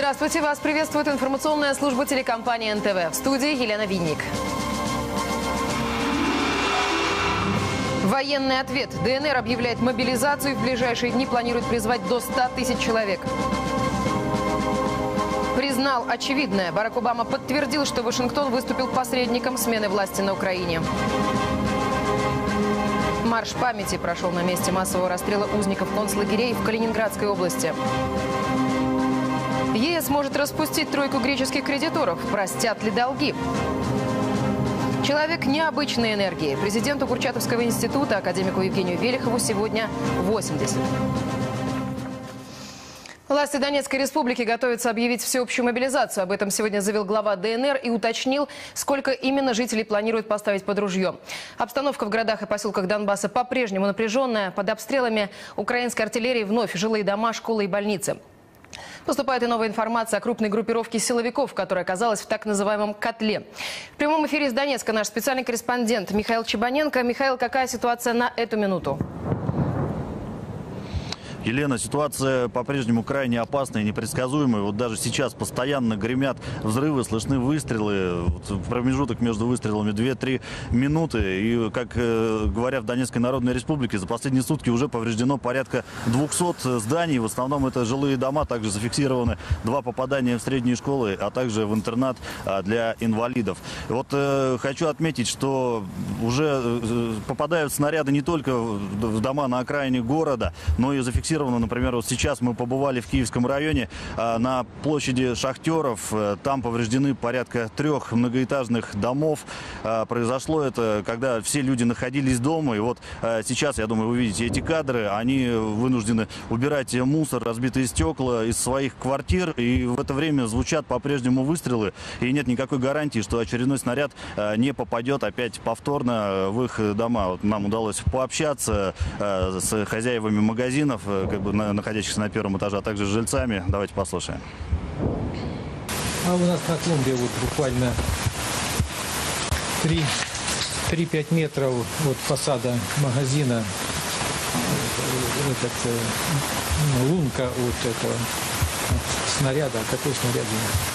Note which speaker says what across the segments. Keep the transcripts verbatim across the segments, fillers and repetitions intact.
Speaker 1: Здравствуйте, вас приветствует информационная служба телекомпании эн тэ вэ. В студии Елена Винник. Военный ответ. дэ эн эр объявляет мобилизацию и в ближайшие дни планирует призвать до ста тысяч человек. Признал очевидное. Барак Обама подтвердил, что Вашингтон выступил посредником смены власти на Украине. Марш памяти прошел на месте массового расстрела узников концлагерей в Калининградской области. е эс может распустить тройку греческих кредиторов. Простят ли долги? Человек необычной энергии. Президенту Курчатовского института, академику Евгению Велихову, сегодня восемьдесят. Власти Донецкой республики готовятся объявить всеобщую мобилизацию. Об этом сегодня заявил глава дэ эн эр и уточнил, сколько именно жителей планируют поставить под ружье. Обстановка в городах и поселках Донбасса по-прежнему напряженная. Под обстрелами украинской артиллерии вновь жилые дома, школы и больницы. Поступает и новая информация о крупной группировке силовиков, которая оказалась в так называемом котле. В прямом эфире из Донецка наш специальный корреспондент Михаил Чебаненко. Михаил, какая ситуация на эту минуту?
Speaker 2: Елена, ситуация по-прежнему крайне опасная и непредсказуемая. Вот даже сейчас постоянно гремят взрывы, слышны выстрелы. Вот промежуток между выстрелами две-три минуты. И, как э, говорят в Донецкой Народной Республике, за последние сутки уже повреждено порядка двухсот зданий. В основном это жилые дома. Также зафиксированы два попадания в средние школы, а также в интернат а, для инвалидов. И вот э, хочу отметить, что уже э, попадают снаряды не только в дома на окраине города, но и зафиксированы. Например, вот сейчас мы побывали в Киевском районе на площади Шахтеров. Там повреждены порядка трех многоэтажных домов. Произошло это, когда все люди находились дома. И вот сейчас, я думаю, вы видите эти кадры. Они вынуждены убирать мусор, разбитые стекла из своих квартир. И в это время звучат по-прежнему выстрелы. И нет никакой гарантии, что очередной снаряд не попадет опять повторно в их дома. Вот нам удалось пообщаться с хозяевами магазинов, как бы находящихся на первом этаже, а также с жильцами. Давайте послушаем.
Speaker 3: А у нас на клумбе вот буквально три-пять метров от фасада магазина этот, э, лунка от этого снаряда. Какой снаряд?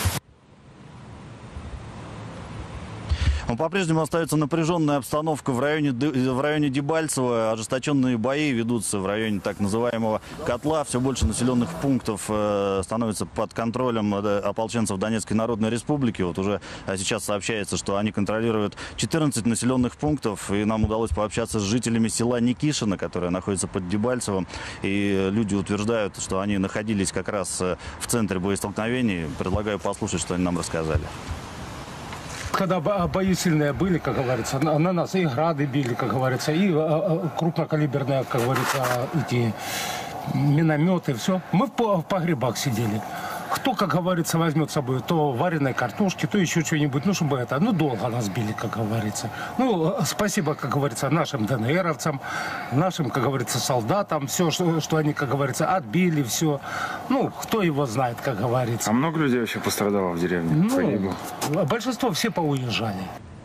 Speaker 2: По-прежнему остается напряженная обстановка в районе, в районе Дебальцево. Ожесточенные бои ведутся в районе так называемого котла. Все больше населенных пунктов э, становится под контролем ополченцев Донецкой Народной Республики. Вот уже сейчас сообщается, что они контролируют четырнадцать населенных пунктов. И нам удалось пообщаться с жителями села Никишино, которое находится под Дебальцевым. И люди утверждают, что они находились как раз в центре боестолкновений. Предлагаю послушать, что они нам рассказали.
Speaker 4: Когда бои сильные были, как говорится, на, на нас и грады били, как говорится, и а, крупнокалиберные, как говорится, эти минометы, все. Мы в погребах сидели. Кто, как говорится, возьмет с собой то вареной картошки, то еще что-нибудь, ну, чтобы это, ну, долго нас били, как говорится. Ну, спасибо, как говорится, нашим дэ эн эровцам, нашим, как говорится, солдатам, все, что, что они, как говорится, отбили, все. Ну, кто его знает, как говорится.
Speaker 5: А много людей вообще пострадало в деревне?
Speaker 4: Ну, большинство все поуезжали.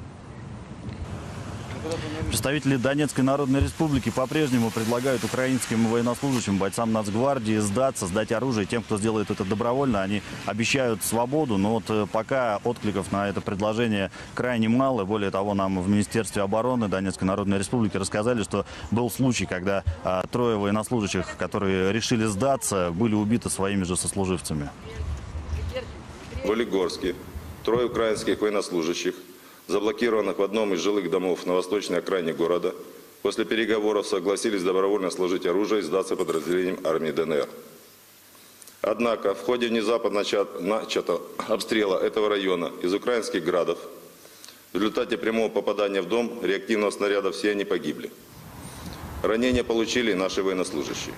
Speaker 2: Представители Донецкой Народной Республики по-прежнему предлагают украинским военнослужащим, бойцам Нацгвардии сдаться, сдать оружие. Тем, кто сделает это добровольно, они обещают свободу. Но вот пока откликов на это предложение крайне мало. Более того, нам в Министерстве обороны Донецкой Народной Республики рассказали, что был случай, когда а, трое военнослужащих, которые решили сдаться, были убиты своими же сослуживцами.
Speaker 6: В Олигорске трое украинских военнослужащих, заблокированных в одном из жилых домов на восточной окраине города, после переговоров согласились добровольно сложить оружие и сдаться подразделениям армии дэ эн эр. Однако в ходе внезапно начатого обстрела этого района из украинских градов в результате прямого попадания в дом реактивного снаряда все они погибли. Ранения получили наши военнослужащие.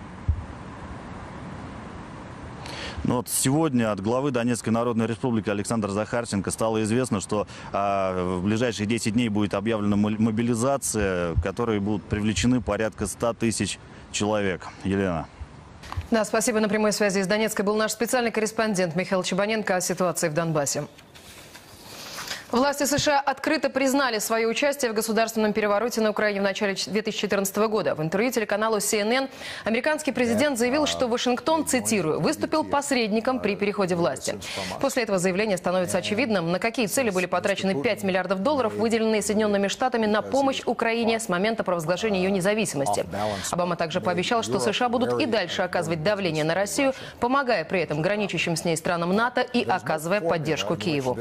Speaker 2: Но вот сегодня от главы Донецкой Народной Республики Александра Захарченко стало известно, что а, в ближайшие десять дней будет объявлена мобилизация, в которой будут привлечены порядка ста тысяч человек. Елена.
Speaker 1: Да, спасибо. На прямой связи из Донецка был наш специальный корреспондент Михаил Чебаненко о ситуации в Донбассе. Власти США открыто признали свое участие в государственном перевороте на Украине в начале две тысячи четырнадцатого года. В интервью телеканалу Си Эн Эн американский президент заявил, что Вашингтон, цитирую, выступил посредником при переходе власти. После этого заявления становится очевидным, на какие цели были потрачены пять миллиардов долларов, выделенные Соединенными Штатами на помощь Украине с момента провозглашения ее независимости. Обама также пообещал, что США будут и дальше оказывать давление на Россию, помогая при этом граничащим с ней странам НАТО и оказывая поддержку Киеву.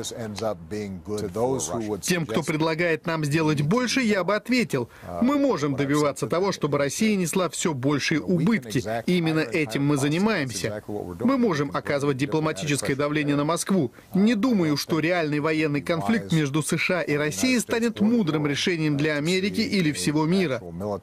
Speaker 7: Тем, кто предлагает нам сделать больше, я бы ответил. Мы можем добиваться того, чтобы Россия несла все большие убытки. И именно этим мы занимаемся. Мы можем оказывать дипломатическое давление на Москву. Не думаю, что реальный военный конфликт между США и Россией станет мудрым решением для Америки или всего мира.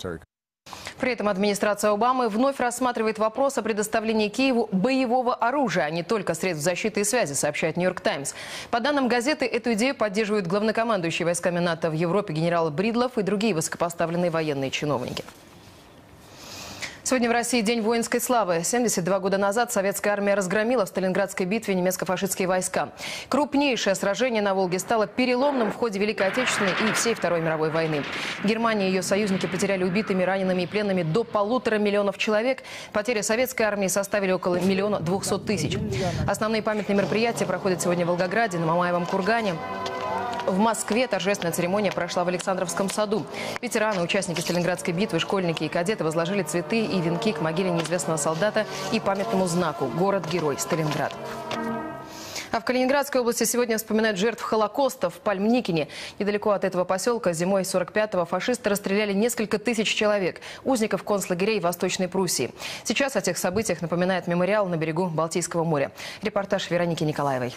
Speaker 1: При этом администрация Обамы вновь рассматривает вопрос о предоставлении Киеву боевого оружия, а не только средств защиты и связи, сообщает Нью-Йорк Таймс. По данным газеты, эту идею поддерживают главнокомандующий войсками НАТО в Европе генерал Бридлов и другие высокопоставленные военные чиновники. Сегодня в России День воинской славы. семьдесят два года назад советская армия разгромила в Сталинградской битве немецко-фашистские войска. Крупнейшее сражение на Волге стало переломным в ходе Великой Отечественной и всей Второй мировой войны. Германия и ее союзники потеряли убитыми, ранеными и пленными до полутора миллионов человек. Потери советской армии составили около миллиона двухсот тысяч. Основные памятные мероприятия проходят сегодня в Волгограде, на Мамаевом кургане. В Москве торжественная церемония прошла в Александровском саду. Ветераны, участники Сталинградской битвы, школьники и кадеты возложили цветы и венки к могиле неизвестного солдата и памятному знаку «Город-герой Сталинград». А в Калининградской области сегодня вспоминают жертв Холокоста в Пальмникине. Недалеко от этого поселка зимой сорок пятого фашисты расстреляли несколько тысяч человек, узников концлагерей Восточной Пруссии. Сейчас о тех событиях напоминает мемориал на берегу Балтийского моря. Репортаж Вероники Николаевой.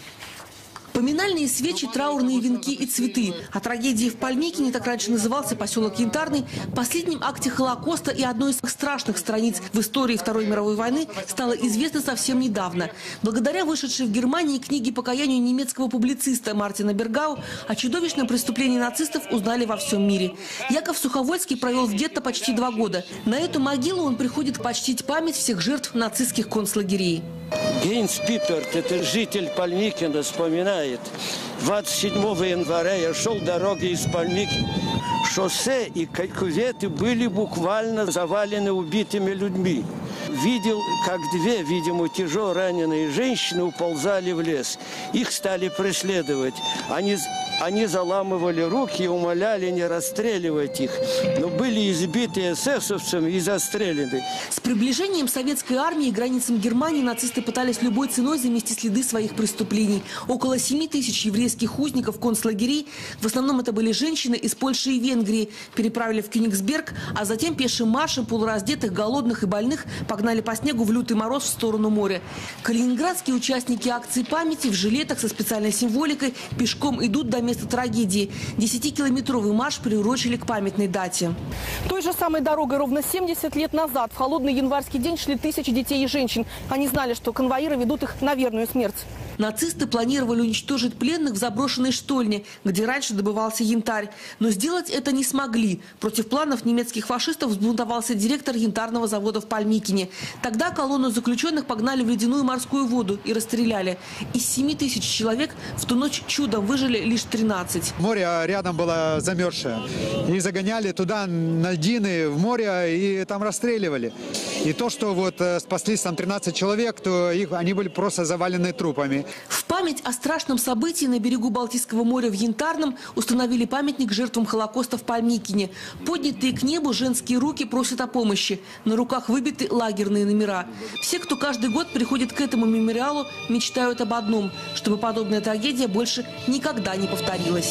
Speaker 8: Поминальные свечи, траурные венки и цветы. О трагедии в Пальмникине, так раньше назывался поселок Янтарный, последнем акте Холокоста и одной из страшных страниц в истории Второй мировой войны стало известно совсем недавно. Благодаря вышедшей в Германии книге покаяния немецкого публициста Мартина Бергау о чудовищном преступлении нацистов узнали во всем мире. Яков Суховольский провел в гетто почти два года. На эту могилу он приходит почтить память всех жертв нацистских концлагерей.
Speaker 9: Гейнс Пиперт, это житель Пальмникина, вспоминает. двадцать седьмого января я шел дорогой из Пальмникина. Шоссе и кюветы были буквально завалены убитыми людьми. Видел, как две, видимо, тяжело раненые женщины уползали в лес. Их стали преследовать. Они, они заламывали руки и умоляли не расстреливать их. Но были избиты эсэсовцами и застрелены.
Speaker 8: С приближением советской армии к границам Германии нацисты пытались любой ценой замести следы своих преступлений. Около семи тысяч еврейских узников концлагерей, в основном это были женщины из Польши и Венгрии, переправили в Кёнигсберг, а затем пешим маршем полураздетых, голодных и больных погнали по снегу в лютый мороз в сторону моря. Калининградские участники акции памяти в жилетах со специальной символикой пешком идут до места трагедии. Десятикилометровый марш приурочили к памятной дате.
Speaker 10: Той же самой дорогой ровно семьдесят лет назад в холодный январский день шли тысячи детей и женщин. Они знали, что конвоиры ведут их на верную смерть.
Speaker 8: Нацисты планировали уничтожить пленных в заброшенной штольне, где раньше добывался янтарь. Но сделать это не смогли. Против планов немецких фашистов взбунтовался директор янтарного завода в Пальмникине. Тогда колонну заключенных погнали в ледяную морскую воду и расстреляли. Из семи тысяч человек в ту ночь чудом выжили лишь тринадцать.
Speaker 11: Море рядом было замерзшее. И загоняли туда на льдины в море и там расстреливали. И то, что вот спаслись там тринадцать человек, то их, они были просто завалены трупами.
Speaker 8: В память о страшном событии на берегу Балтийского моря в Янтарном установили памятник жертвам Холокоста в Пальмникине. Поднятые к небу женские руки просят о помощи. На руках выбиты лагерные номера. Все, кто каждый год приходит к этому мемориалу, мечтают об одном – чтобы подобная трагедия больше никогда не повторилась.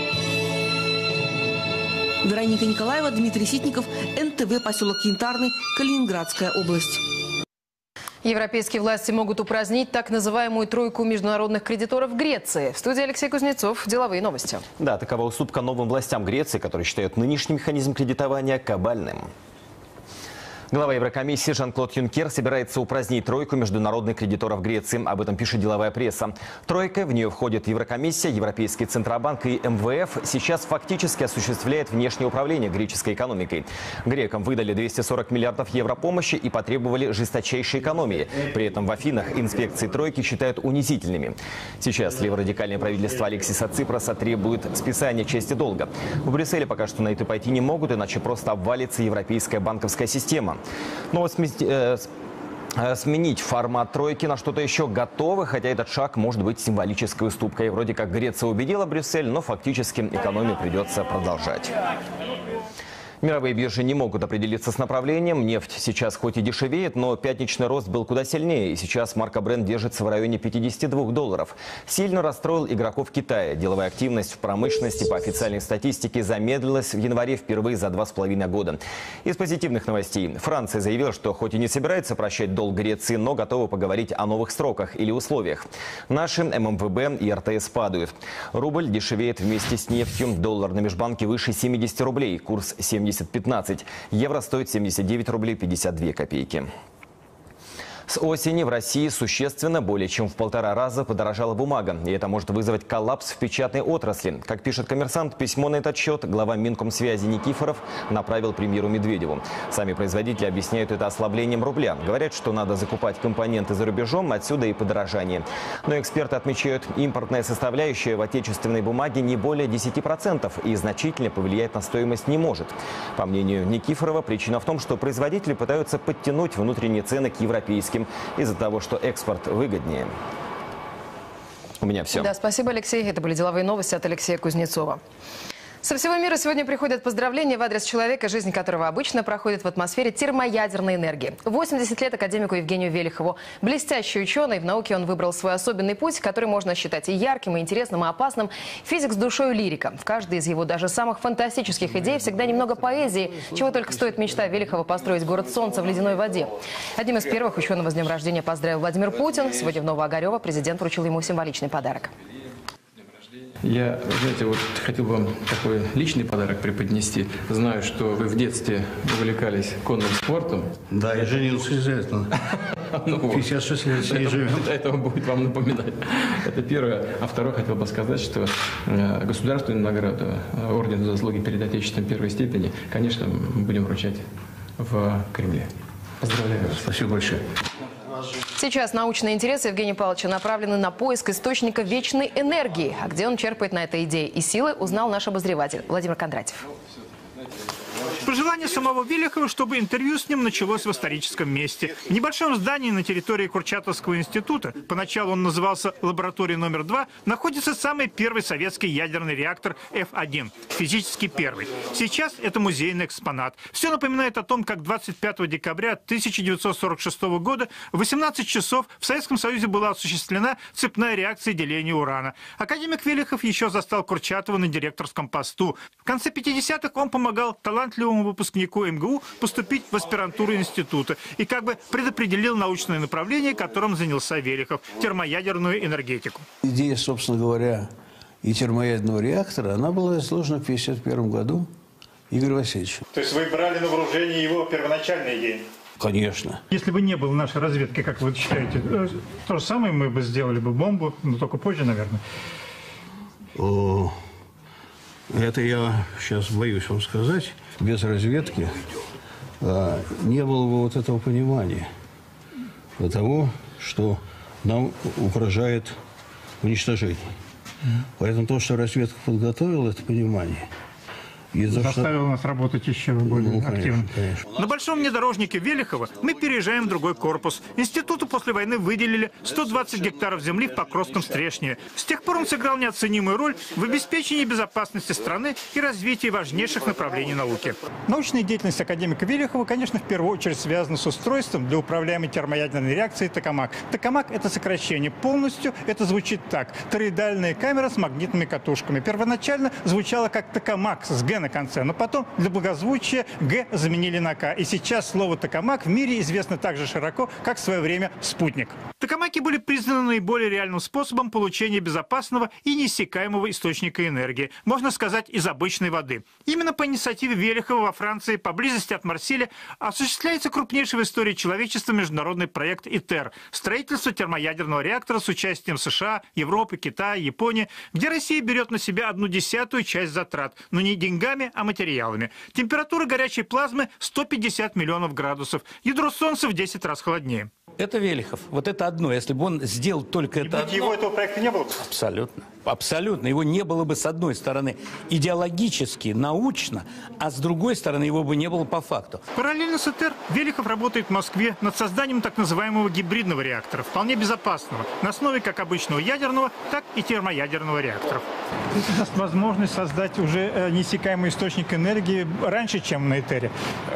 Speaker 8: Вероника Николаева, Дмитрий Ситников, эн тэ вэ, поселок Янтарный, Калининградская область.
Speaker 1: Европейские власти могут упразднить так называемую тройку международных кредиторов Греции. В студии Алексей Кузнецов. Деловые новости.
Speaker 12: Да, такова уступка новым властям Греции, которые считают нынешний механизм кредитования кабальным. Глава Еврокомиссии Жан-Клод Юнкер собирается упразднить тройку международных кредиторов Греции. Об этом пишет деловая пресса. Тройка, в нее входит Еврокомиссия, Европейский Центробанк и эм вэ эф, сейчас фактически осуществляет внешнее управление греческой экономикой. Грекам выдали двести сорок миллиардов евро помощи и потребовали жесточайшей экономии. При этом в Афинах инспекции тройки считают унизительными. Сейчас леворадикальное правительство Алексиса Ципроса требует списания части долга. В Брюсселе пока что на это пойти не могут, иначе просто обвалится европейская банковская система. Но сменить формат тройки на что-то еще готовы, хотя этот шаг может быть символической уступкой. Вроде как Греция убедила Брюссель, но фактически экономию придется продолжать. Мировые биржи не могут определиться с направлением. Нефть сейчас хоть и дешевеет, но пятничный рост был куда сильнее. И сейчас марка Brent держится в районе пятидесяти двух долларов. Сильно расстроил игроков Китая. Деловая активность в промышленности по официальной статистике замедлилась в январе впервые за два с половиной года. Из позитивных новостей. Франция заявила, что хоть и не собирается прощать долг Греции, но готова поговорить о новых сроках или условиях. Наши эм эм вэ бэ и эр тэ эс падают. Рубль дешевеет вместе с нефтью. Доллар на межбанке выше семидесяти рублей. Курс семьдесят пятнадцать. Евро стоит семьдесят девять рублей пятьдесят две копейки. С осени в России существенно, более чем в полтора раза, подорожала бумага. И это может вызвать коллапс в печатной отрасли. Как пишет «Коммерсант», письмо на этот счет глава Минкомсвязи Никифоров направил премьеру Медведеву. Сами производители объясняют это ослаблением рубля. Говорят, что надо закупать компоненты за рубежом, отсюда и подорожание. Но эксперты отмечают, импортная составляющая в отечественной бумаге не более десяти процентов и значительно повлиять на стоимость не может. По мнению Никифорова, причина в том, что производители пытаются подтянуть внутренние цены к европейским из-за того, что экспорт выгоднее. У меня все.
Speaker 1: Да, спасибо, Алексей. Это были деловые новости от Алексея Кузнецова. Со всего мира сегодня приходят поздравления в адрес человека, жизнь которого обычно проходит в атмосфере термоядерной энергии. восемьдесят лет академику Евгению Велихову. Блестящий ученый, в науке он выбрал свой особенный путь, который можно считать и ярким, и интересным, и опасным. Физик с душой лирика. В каждой из его даже самых фантастических идей всегда немного поэзии, чего только стоит мечта Велихова построить город солнца в ледяной воде. Одним из первых ученого с днем рождения поздравил Владимир Путин. Сегодня в Новоогарево президент вручил ему символичный подарок.
Speaker 3: Я, знаете, вот хотел бы вам такой личный подарок преподнести. Знаю, что вы в детстве увлекались конным спортом.
Speaker 13: Да, я женился из-за этого. пятьдесят шесть лет с ней живем.
Speaker 3: Это будет вам напоминать. Это первое. А второе, хотел бы сказать, что государственную награду, орден за заслуги перед Отечеством первой степени, конечно, мы будем вручать в Кремле. Поздравляю вас.
Speaker 13: Спасибо большое.
Speaker 1: Сейчас научные интересы Евгения Павловича направлены на поиск источника вечной энергии. А где он черпает на этой идее и силы, узнал наш обозреватель Владимир Кондратьев.
Speaker 14: Пожелание самого Велихова, чтобы интервью с ним началось в историческом месте. В небольшом здании на территории Курчатовского института, поначалу он назывался лабораторией номер два, находится самый первый советский ядерный реактор эф один, физически первый. Сейчас это музейный экспонат. Все напоминает о том, как двадцать пятого декабря тысяча девятьсот сорок шестого года в восемнадцать часов в Советском Союзе была осуществлена цепная реакция деления урана. Академик Велихов еще застал Курчатова на директорском посту. В конце пятидесятых он помогал талантливому выпускнику эм гэ у поступить в аспирантуру института и как бы предопределил научное направление, которым занялся Велихов – термоядерную энергетику.
Speaker 13: Идея, собственно говоря, и термоядерного реактора, она была изложена в тысяча девятьсот пятьдесят первом году Игорем Васильевичем.
Speaker 14: То есть вы брали на вооружение его первоначальные идеи?
Speaker 13: Конечно.
Speaker 14: Если бы не было нашей разведки, как вы считаете, то же самое мы бы сделали бы бомбу, но только позже, наверное.
Speaker 13: О, это я сейчас боюсь вам сказать. Без разведки а, не было бы вот этого понимания того, что нам угрожает уничтожение. Поэтому то, что разведка подготовила, это понимание. И
Speaker 14: заставил нас работать еще более
Speaker 13: ну, конечно,
Speaker 14: активно.
Speaker 13: Конечно.
Speaker 14: На большом внедорожнике Велихова мы переезжаем в другой корпус. Институту после войны выделили сто двадцать гектаров земли в Покровском Стрешневе. С тех пор он сыграл неоценимую роль в обеспечении безопасности страны и развитии важнейших направлений науки. Научная деятельность академика Велихова, конечно, в первую очередь связана с устройством для управляемой термоядерной реакции «Токамак». «Токамак» — это сокращение. Полностью это звучит так. Тороидальная камера с магнитными катушками. Первоначально звучало как «Токамак» с «ген». «Г» на конце, но потом для благозвучия «Г» заменили на «К». И сейчас слово «токамак» в мире известно так же широко, как в свое время «спутник». Токамаки были признаны наиболее реальным способом получения безопасного и неиссякаемого источника энергии, можно сказать, из обычной воды. Именно по инициативе Велихова во Франции, поблизости от Марселя, осуществляется крупнейший в истории человечества международный проект ИТЕР – строительство термоядерного реактора с участием США, Европы, Китая, Японии, где Россия берет на себя одну десятую часть затрат, но не деньгами, а материалами. Температура горячей плазмы – сто пятьдесят миллионов градусов, ядро Солнца в десять раз холоднее.
Speaker 15: Это Велихов. Вот это одно. Если бы он сделал только это одно...
Speaker 14: Его этого проекта не было бы?
Speaker 15: Абсолютно. Абсолютно. Его не было бы, с одной стороны, идеологически, научно, а с другой стороны, его бы не было по факту.
Speaker 14: Параллельно с ИТЕР Велихов работает в Москве над созданием так называемого гибридного реактора, вполне безопасного, на основе как обычного ядерного, так и термоядерного реакторов. Это даст возможность создать уже неиссякаемый источник энергии раньше, чем на ИТЕРе.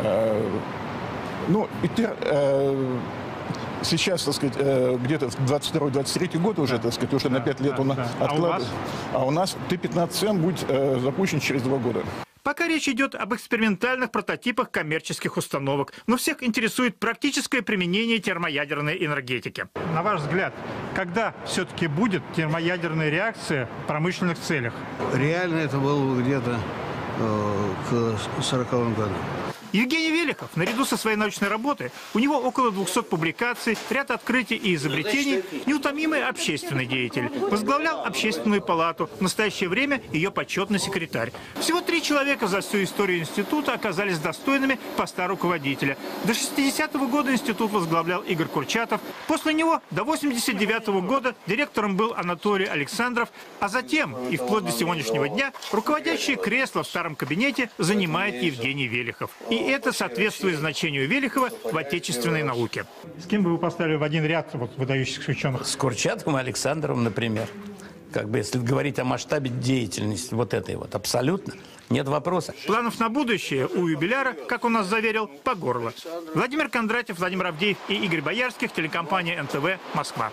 Speaker 16: Ну, ИТЕР... Сейчас, так сказать, где-то в двадцать второй — двадцать третий год уже, так сказать, уже на пять лет он откладывает. А у нас Т пятнадцать М будет запущен через два года.
Speaker 14: Пока речь идет об экспериментальных прототипах коммерческих установок, но всех интересует практическое применение термоядерной энергетики. На ваш взгляд, когда все-таки будет термоядерная реакция в промышленных целях?
Speaker 13: Реально это было где-то э, к сороковым годам.
Speaker 14: Евгений Велихов, наряду со своей научной работой, у него около двухсот публикаций, ряд открытий и изобретений, неутомимый общественный деятель. Возглавлял общественную палату, в настоящее время ее почетный секретарь. Всего три человека за всю историю института оказались достойными поста руководителя. До шестидесятого года институт возглавлял Игорь Курчатов. После него до восемьдесят девятого года директором был Анатолий Александров, а затем и вплоть до сегодняшнего дня руководящее кресло в старом кабинете занимает Евгений Велихов. И это соответствует значению Велихова в отечественной науке. С кем бы вы поставили в один ряд вот, выдающихся ученых?
Speaker 15: С Курчатовым и Александровым, например. Как бы, если говорить о масштабе деятельности вот этой вот, абсолютно нет вопроса.
Speaker 14: Планов на будущее у юбиляра, как он нас заверил, по горло. Владимир Кондратьев, Владимир Авдеев и Игорь Боярских, телекомпания эн тэ вэ, Москва.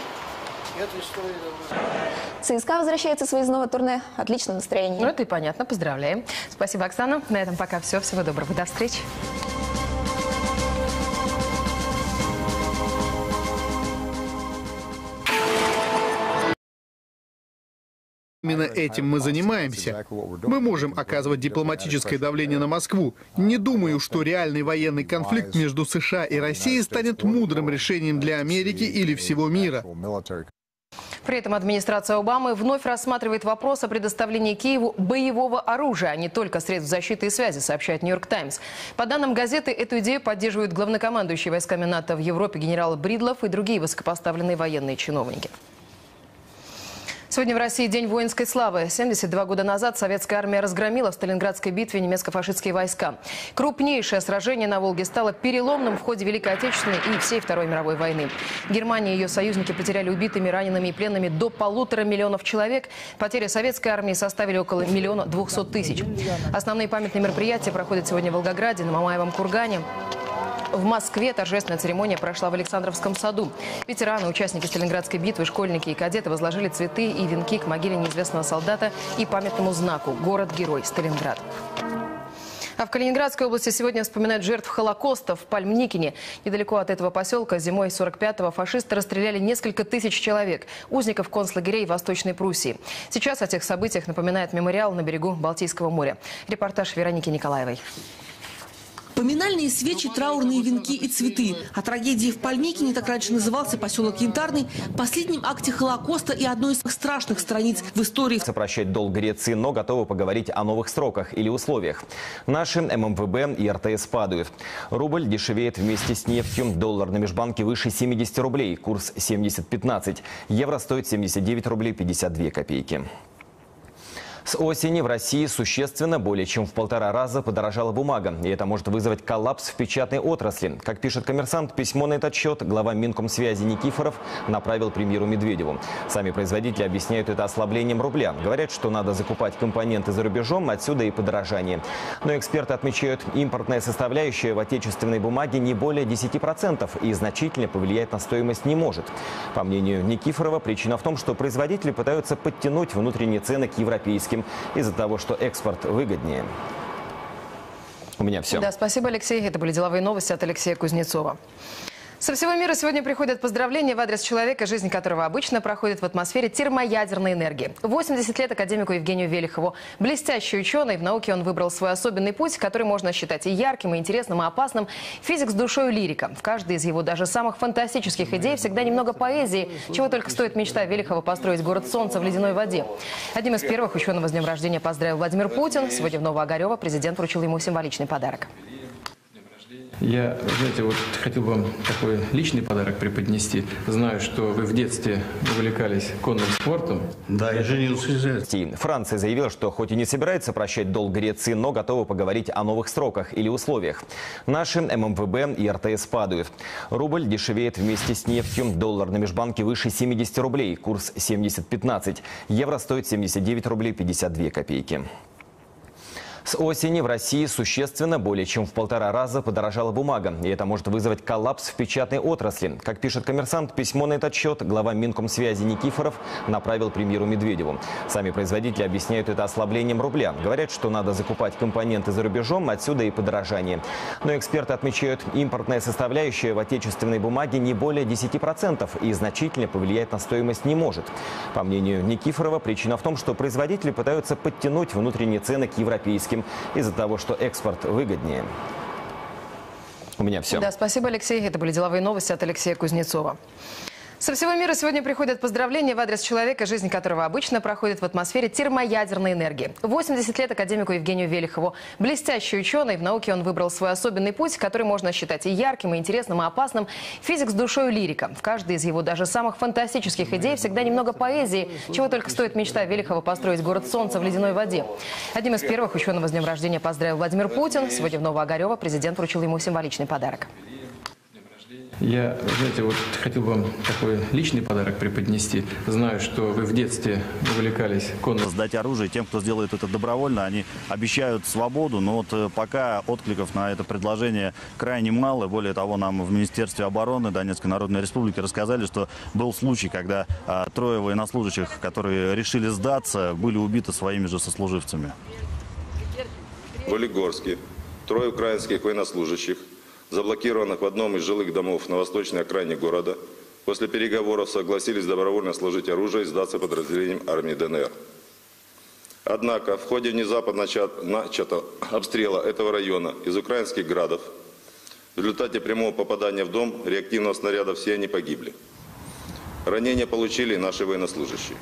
Speaker 17: ЦСКА возвращается с выездного турне. Отличное настроение.
Speaker 1: Ну, это и понятно. Поздравляем. Спасибо, Оксана. На этом пока все. Всего доброго. До встречи.
Speaker 7: Именно этим мы занимаемся. Мы можем оказывать дипломатическое давление на Москву. Не думаю, что реальный военный конфликт между США и Россией станет мудрым решением для Америки или всего мира.
Speaker 1: При этом администрация Обамы вновь рассматривает вопрос о предоставлении Киеву боевого оружия, а не только средств защиты и связи, сообщает «Нью-Йорк Таймс». По данным газеты, эту идею поддерживают главнокомандующий войсками НАТО в Европе генерал Бридлов и другие высокопоставленные военные чиновники. Сегодня в России День воинской славы. семьдесят два года назад советская армия разгромила в Сталинградской битве немецко-фашистские войска. Крупнейшее сражение на Волге стало переломным в ходе Великой Отечественной и всей Второй мировой войны. Германия и ее союзники потеряли убитыми, ранеными и пленными до полутора миллионов человек. Потери советской армии составили около миллиона двухсот тысяч. Основные памятные мероприятия проходят сегодня в Волгограде, на Мамаевом кургане. В Москве торжественная церемония прошла в Александровском саду. Ветераны, участники Сталинградской битвы, школьники и кадеты возложили цветы и венки к могиле неизвестного солдата и памятному знаку «Город-герой Сталинград». А в Калининградской области сегодня вспоминают жертв Холокоста в Пальмникине. Недалеко от этого поселка зимой сорок пятого фашисты расстреляли несколько тысяч человек, узников концлагерей Восточной Пруссии. Сейчас о тех событиях напоминает мемориал на берегу Балтийского моря. Репортаж Вероники Николаевой.
Speaker 8: Поминальные свечи, траурные венки и цветы. О трагедии в Пальмикине, так раньше назывался поселок Янтарный, последнем акте Холокоста и одной из страшных страниц в истории.
Speaker 12: Прощать долг Греции, но готовы поговорить о новых сроках или условиях. Наши эм эм вэ бэ и эр тэ эс падают. Рубль дешевеет вместе с нефтью. Доллар на межбанке выше семидесяти рублей. Курс семьдесят пятнадцать. Евро стоит семьдесят девять рублей пятьдесят две копейки. С осени в России существенно, более чем в полтора раза, подорожала бумага. И это может вызвать коллапс в печатной отрасли. Как пишет «Коммерсант», письмо на этот счет глава Минкомсвязи Никифоров направил премьеру Медведеву. Сами производители объясняют это ослаблением рубля. Говорят, что надо закупать компоненты за рубежом, отсюда и подорожание. Но эксперты отмечают, импортная составляющая в отечественной бумаге не более десяти процентов и значительно повлиять на стоимость не может. По мнению Никифорова, причина в том, что производители пытаются подтянуть внутренние цены к европейским. фактически из-за того, что экспорт выгоднее. У меня все.
Speaker 1: Да, спасибо, Алексей. Это были деловые новости от Алексея Кузнецова. Со всего мира сегодня приходят поздравления в адрес человека, жизнь которого обычно проходит в атмосфере термоядерной энергии. восемьдесят лет академику Евгению Велихову. Блестящий ученый, в науке он выбрал свой особенный путь, который можно считать и ярким, и интересным, и опасным. Физик с душой лирика. В каждой из его даже самых фантастических идей всегда немного поэзии, чего только стоит мечта Велихова построить город солнца в ледяной воде. Одним из первых ученого с днем рождения поздравил Владимир Путин. Сегодня в Новоогарево президент вручил ему символичный подарок.
Speaker 3: Я, знаете, вот хотел бы вам такой личный подарок преподнести. Знаю, что вы в детстве увлекались конным спортом.
Speaker 12: Да, я женился из Франция заявила, что хоть и не собирается прощать долг Греции, но готова поговорить о новых сроках или условиях. Наши эм эм вэ бэ и эр тэ эс падают. Рубль дешевеет вместе с нефтью. Доллар на межбанке выше семидесяти рублей. Курс семьдесят пятнадцать. Евро стоит семьдесят девять рублей пятьдесят две копейки. С осени в России существенно, более чем в полтора раза, подорожала бумага. И это может вызвать коллапс в печатной отрасли. Как пишет «Коммерсант», письмо на этот счет глава Минкомсвязи Никифоров направил премьеру Медведеву. Сами производители объясняют это ослаблением рубля. Говорят, что надо закупать компоненты за рубежом, отсюда и подорожание. Но эксперты отмечают, импортная составляющая в отечественной бумаге не более десяти процентов и значительно повлиять на стоимость не может. По мнению Никифорова, причина в том, что производители пытаются подтянуть внутренние цены к европейским из-за того, что экспорт выгоднее. У меня все.
Speaker 1: Да, спасибо, Алексей. Это были деловые новости от Алексея Кузнецова. Со всего мира сегодня приходят поздравления в адрес человека, жизнь которого обычно проходит в атмосфере термоядерной энергии. восемьдесят лет академику Евгению Велихову. Блестящий ученый, в науке он выбрал свой особенный путь, который можно считать и ярким, и интересным, и опасным. Физик с душой лирика. В каждой из его даже самых фантастических идей всегда немного поэзии, чего только стоит мечта Велихова построить город солнца в ледяной воде. Одним из первых ученого с днем рождения поздравил Владимир Путин. Сегодня в Новоогарево президент вручил ему символичный подарок.
Speaker 3: Я, знаете, вот хотел бы вам такой личный подарок преподнести. Знаю, что вы в детстве увлекались конным.
Speaker 2: Сдать оружие тем, кто сделает это добровольно, они обещают свободу, но вот пока откликов на это предложение крайне мало. Более того, нам в Министерстве обороны Донецкой Народной Республики рассказали, что был случай, когда а, трое военнослужащих, которые решили сдаться, были убиты своими же сослуживцами.
Speaker 6: В Олигорске трое украинских военнослужащих, заблокированных в одном из жилых домов на восточной окраине города, после переговоров согласились добровольно сложить оружие и сдаться подразделениям армии дэ эн эр. Однако в ходе внезапно начатого обстрела этого района из украинских градов в результате прямого попадания в дом реактивного снаряда все они погибли. Ранения получили наши военнослужащие.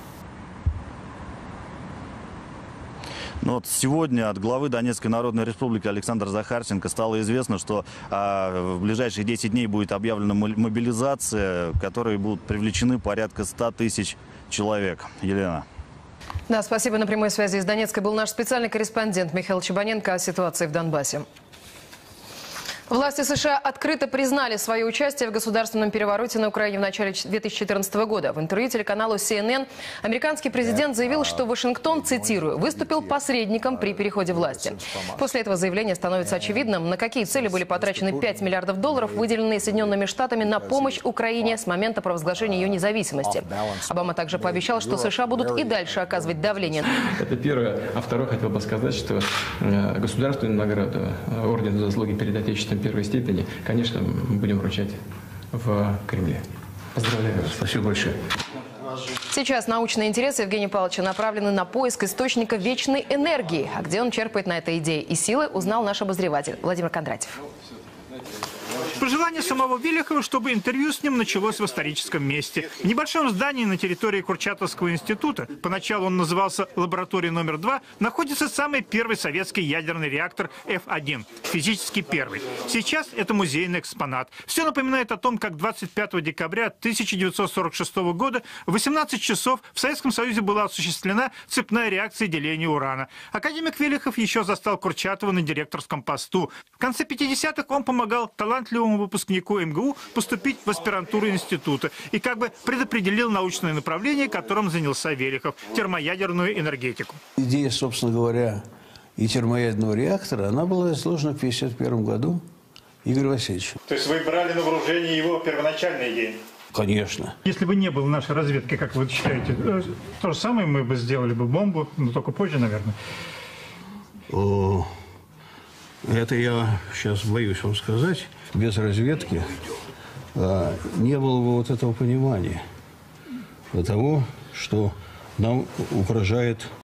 Speaker 2: Но вот сегодня от главы Донецкой Народной Республики Александра Захарченко стало известно, что а, в ближайшие десять дней будет объявлена мобилизация, в которой будут привлечены порядка ста тысяч человек. Елена.
Speaker 1: Да, спасибо. На прямой связи из Донецка был наш специальный корреспондент Михаил Чебаненко о ситуации в Донбассе. Власти США открыто признали свое участие в государственном перевороте на Украине в начале две тысячи четырнадцатого года. В интервью телеканалу си эн эн американский президент заявил, что Вашингтон, цитирую, выступил посредником при переходе власти. После этого заявления становится очевидным, на какие цели были потрачены пять миллиардов долларов, выделенные Соединенными Штатами на помощь Украине с момента провозглашения ее независимости. Обама также пообещал, что США будут и дальше оказывать давление.
Speaker 3: Это первое. А второе, хотел бы сказать, что государственную награду, орден за заслуги перед Отечеством первой степени, конечно, мы будем вручать в Кремле. Поздравляю вас. Спасибо большое.
Speaker 1: Сейчас научные интересы Евгения Павловича направлены на поиск источника вечной энергии. А где он черпает на этой идее и силы, узнал наш обозреватель Владимир Кондратьев.
Speaker 14: Пожелание самого Велихова, чтобы интервью с ним началось в историческом месте. В небольшом здании на территории Курчатовского института, поначалу он назывался лабораторией номер два, находится самый первый советский ядерный реактор эф один, физически первый. Сейчас это музейный экспонат. Все напоминает о том, как двадцать пятого декабря тысяча девятьсот сорок шестого года в восемнадцать часов в Советском Союзе была осуществлена цепная реакция деления урана. Академик Велихов еще застал Курчатова на директорском посту. В конце пятидесятых он помогал талантливому выпускнику эм гэ у поступить в аспирантуру института и как бы предопределил научное направление, которым занялся Велихов – термоядерную энергетику.
Speaker 13: Идея, собственно говоря, и термоядерного реактора, она была изложена в тысяча девятьсот пятьдесят первом году Игорем Васильевичем.
Speaker 14: То есть вы брали на вооружение его первоначальные идеи?
Speaker 13: Конечно.
Speaker 14: Если бы не было нашей разведки, как вы считаете, то же самое мы бы сделали бы бомбу, но только позже, наверное.
Speaker 13: О, это я сейчас боюсь вам сказать. Без разведки а, не было бы вот этого понимания того, что нам угрожает